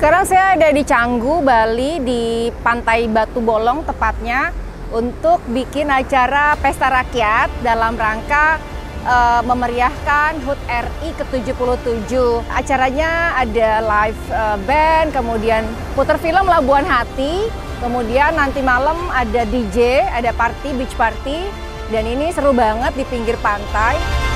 Sekarang saya ada di Canggu, Bali, di Pantai Batu Bolong tepatnya, untuk bikin acara pesta rakyat dalam rangka memeriahkan HUT RI ke-77. Acaranya ada live band, kemudian puter film Labuan Hati, kemudian nanti malam ada DJ, ada party, beach party, dan ini seru banget di pinggir pantai.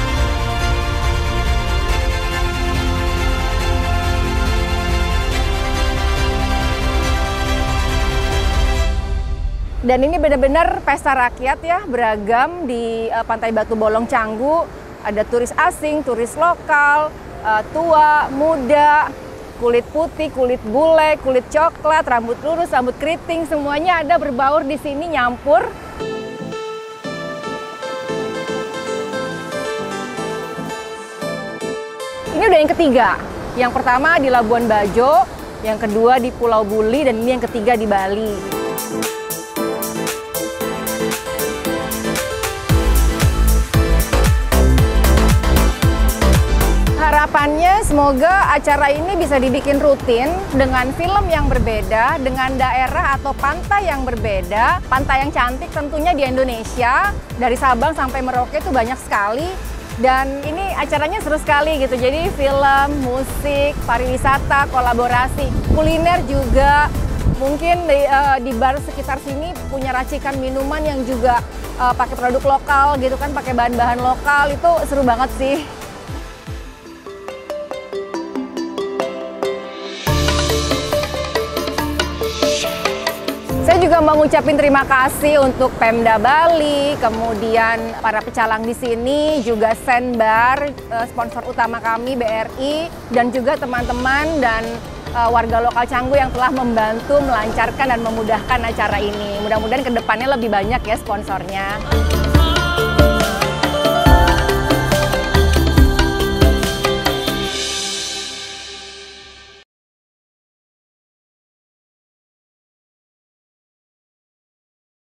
Dan ini benar-benar pesta rakyat ya, beragam di Pantai Batu Bolong Canggu. Ada turis asing, turis lokal, tua, muda, kulit putih, kulit bule, kulit coklat, rambut lurus, rambut keriting, semuanya ada berbaur di sini, nyampur. Ini udah yang ketiga. Yang pertama di Labuan Bajo, yang kedua di Pulau Buli, dan ini yang ketiga di Bali. Harapannya semoga acara ini bisa dibikin rutin dengan film yang berbeda, dengan daerah atau pantai yang berbeda. Pantai yang cantik tentunya di Indonesia, dari Sabang sampai Merauke itu banyak sekali. Dan ini acaranya seru sekali gitu, jadi film, musik, pariwisata, kolaborasi, kuliner juga. Mungkin di bar sekitar sini punya racikan minuman yang juga pakai produk lokal gitu kan, pakai bahan-bahan lokal, itu seru banget sih. Saya juga mau ngucapin terima kasih untuk Pemda Bali, kemudian para pecalang di sini, juga Senbar, sponsor utama kami BRI, dan juga teman-teman dan warga lokal Canggu yang telah membantu melancarkan dan memudahkan acara ini. Mudah-mudahan kedepannya lebih banyak ya sponsornya.